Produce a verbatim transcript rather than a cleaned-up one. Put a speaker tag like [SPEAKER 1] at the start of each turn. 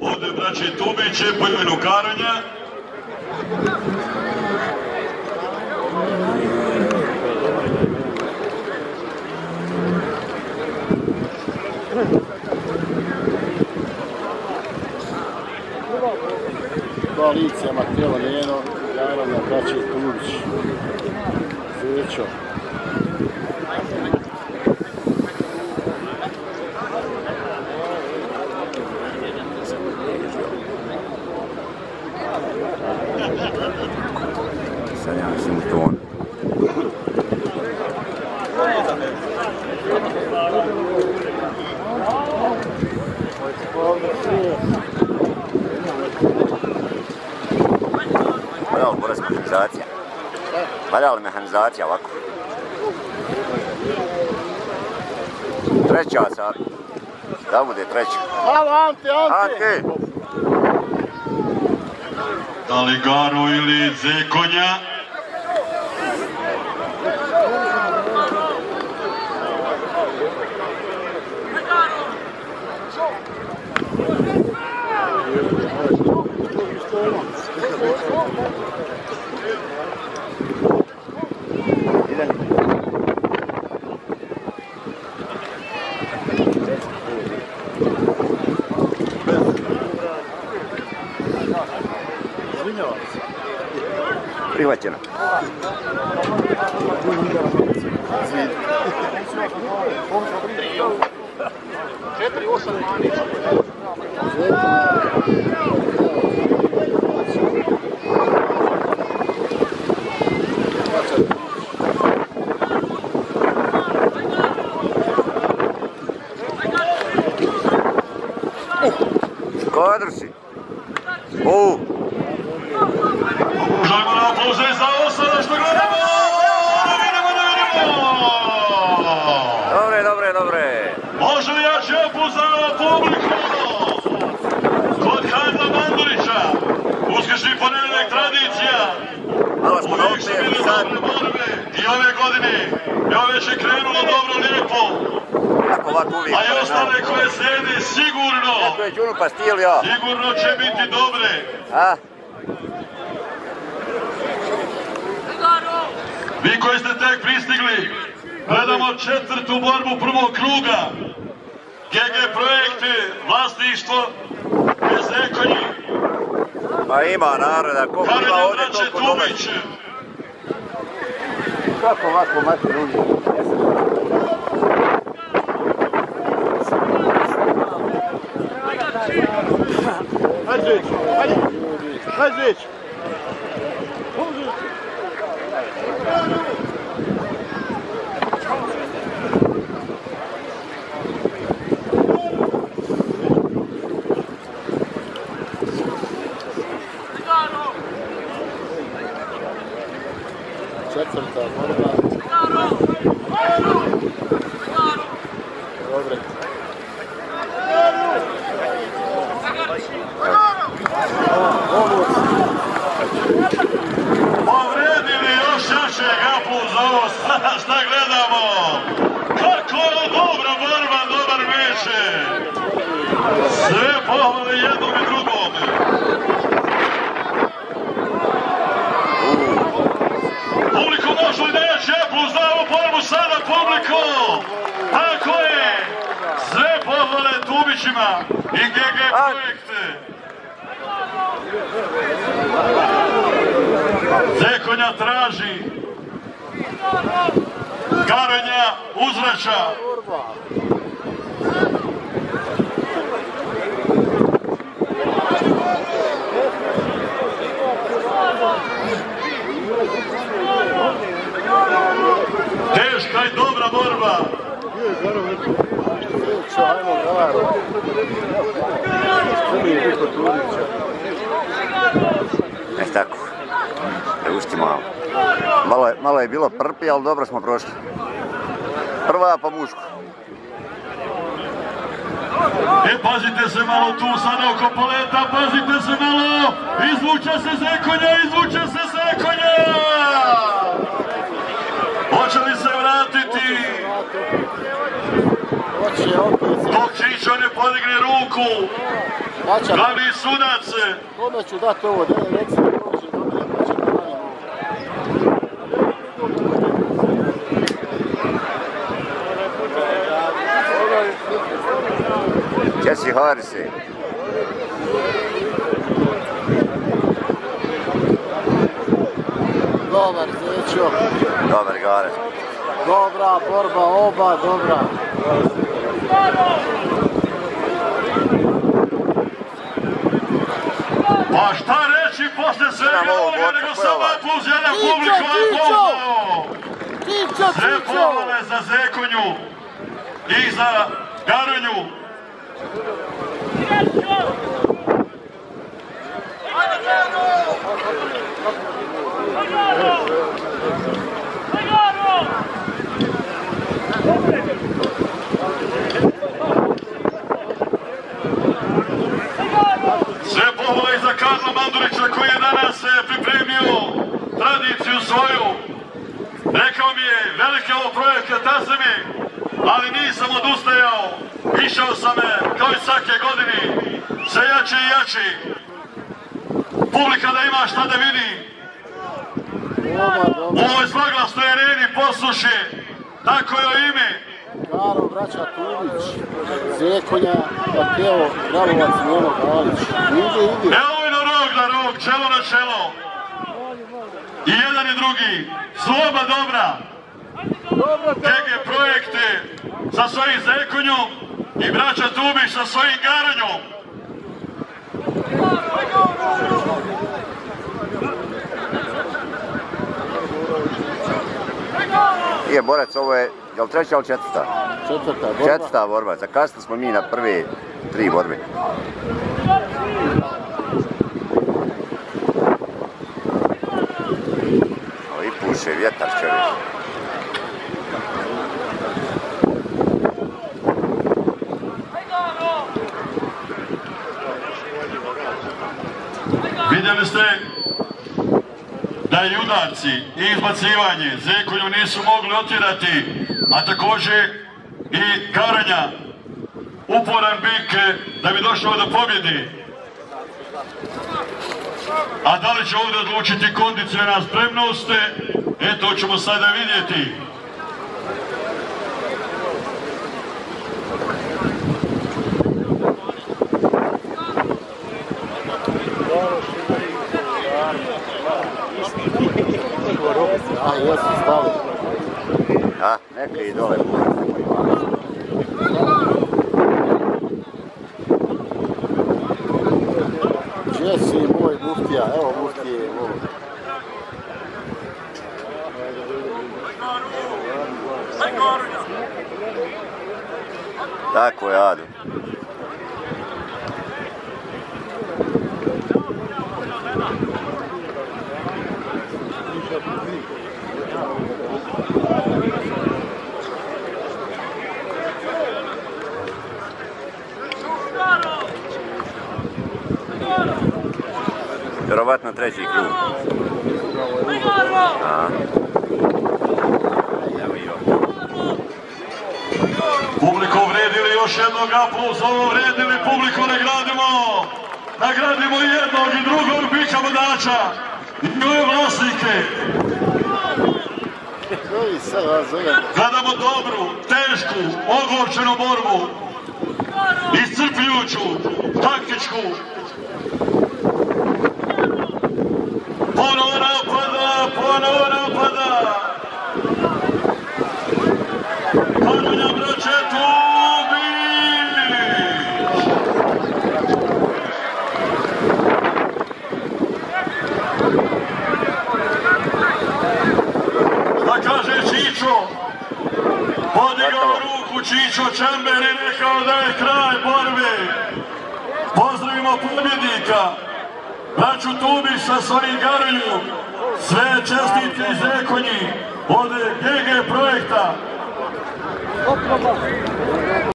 [SPEAKER 1] Ovdje braće Tubiće po imenu Karonja.
[SPEAKER 2] Koalicija Matijelo Njeno, Karonja, braće Tubić, Zečo.
[SPEAKER 3] Sad ja mislim u ton. Valja li Boras mehanizacija? Valja li mehanizacija ovako? Treća sad. Da bude treća.
[SPEAKER 2] Halo Ante, Ante!
[SPEAKER 3] Ante!
[SPEAKER 1] Da li Garo ili Zekonja?
[SPEAKER 3] Prihvaćeno.
[SPEAKER 2] Četiri, osam,
[SPEAKER 3] Kadar si. O!
[SPEAKER 1] Žajmo na aplauze za osada što gledamo! Da vidimo, da vidimo!
[SPEAKER 3] Dobre, dobre, dobre.
[SPEAKER 1] Može li jači aplauz za publiku? Kod Hadla Bandurića. Uskešni ponedjeljak tradicija.
[SPEAKER 3] Malo smo
[SPEAKER 1] Uvijek su
[SPEAKER 3] naučili
[SPEAKER 1] bile
[SPEAKER 3] sad.
[SPEAKER 1] dobre borbe. I ove godine. I ove već je krenulo dobro, lijepo.
[SPEAKER 3] Tako ovako uvijek.
[SPEAKER 1] A i ostale koje slijede sigurno.
[SPEAKER 3] To je Đunu Pastil, ja.
[SPEAKER 1] Sigurno će biti dobre.
[SPEAKER 3] A?
[SPEAKER 1] Vi koji ste tek pristigli, gledamo četvrtu borbu prvog kruga. G G projekte, vlasništvo, Zekonji.
[SPEAKER 3] Pa ima naroda, koliko ima
[SPEAKER 1] Karonja
[SPEAKER 3] ovdje
[SPEAKER 1] braće
[SPEAKER 3] toliko domaći.
[SPEAKER 1] Tubić.
[SPEAKER 2] kako ovako mater uvijek. Hajde Zvić, hajde, hajde Zvić. Četvrta borba. Dobre.
[SPEAKER 1] Povredili još jačeg aplauz za ovo šta gledamo. Kako je dobra borba, dobar večer. Sve pohvale jednom i drugom. Publiku može li da jači aplauz za ovu borbu sada publiku? Tako je. Sve pohvale Tubićima i G G projekte. Zekonja traži, Karonja uzvraća. Teška i dobra borba.
[SPEAKER 3] E tako. Preusti malo. Malo je, malo je bilo prpi, ali dobro smo prošli. Prva pa muško.
[SPEAKER 1] E, pazite se malo tu sada oko poleta, pazite se malo! Izvuče se Zekonja, izvuče se Zekonja! Hoće li se vratiti? Dok Čičo ne podigne ruku.
[SPEAKER 2] Braća,
[SPEAKER 1] glavni sudac.
[SPEAKER 2] kome ću dati ovo, da ne reci da prođe, da me ne plaće da ranjem ovo.
[SPEAKER 3] Gdje si Harisi?
[SPEAKER 2] Dobar Zećo.
[SPEAKER 3] Dobar Gare.
[SPEAKER 2] Dobra borba, oba dobra.
[SPEAKER 1] Pa šta reći posle svega ovoga nego samo plus jedan publiku aplauzao. Sve pohvale za Zekonju i za Garonju. Sve pohvale i za Karla Mandurića koji je danas pripremio tradiciju svoju. Rekao mi je, veliki ovo projekat za mi, ali nisam odustajao. Išao sam kao i svake godine, sve jači i jači. Publika da ima šta da vidi. U ovoj zloglasnoj areni posluši, tako je o ime.
[SPEAKER 2] Garo, braća Tubić, Zekonja, Mateo, Gravovac, Njeno, Galić. Ide, ide.
[SPEAKER 1] Evo je na rog na rog, čelo na čelo. I jedan i drugi su oba dobra. G G projekte sa svojim Zekonjom i braća Tubić sa svojim Garanjom.
[SPEAKER 3] Je borac, ovo je, je li treća ili četvrta?
[SPEAKER 2] Četvrta borba.
[SPEAKER 3] Četvrta borba, zakasno smo mi na prve tri borbe. Ali puše vjetar čovjek.
[SPEAKER 1] Vidjeli ste da i udarci i izbacivanje Zekonju nisu mogli otjerati, a također i Garanja uporan bik da bi došao do pobjede. A da li će ovdje odlučiti kondicionalna spremnost, e to ćemo sada vidjeti.
[SPEAKER 2] A, jesu stali.
[SPEAKER 3] A, neka i dole.
[SPEAKER 2] Gdje si moj muftija? Evo muftije.
[SPEAKER 3] Tako je, Adu. Vjerovatno treći krug. A.
[SPEAKER 1] Publiko vredili još jednog aplauza, ovo vredili, publiko nagradimo. Nagradimo i jednog i drugog bika vodača i njove vlasnike. Gledamo dobru, tešku, ogorčenu borbu. Iscrpljujuću, taktičku. Ponovo napada, ponovo napada. Garanja braće Tubić. Da kaže Čičo, podigao ruku Čičo Čember i rekao da je kraj borbe. Pozdravimo pobjednika. Braću Tubić sa svojim Garanjom, sve čestitke iz Zekonji od G G projekta.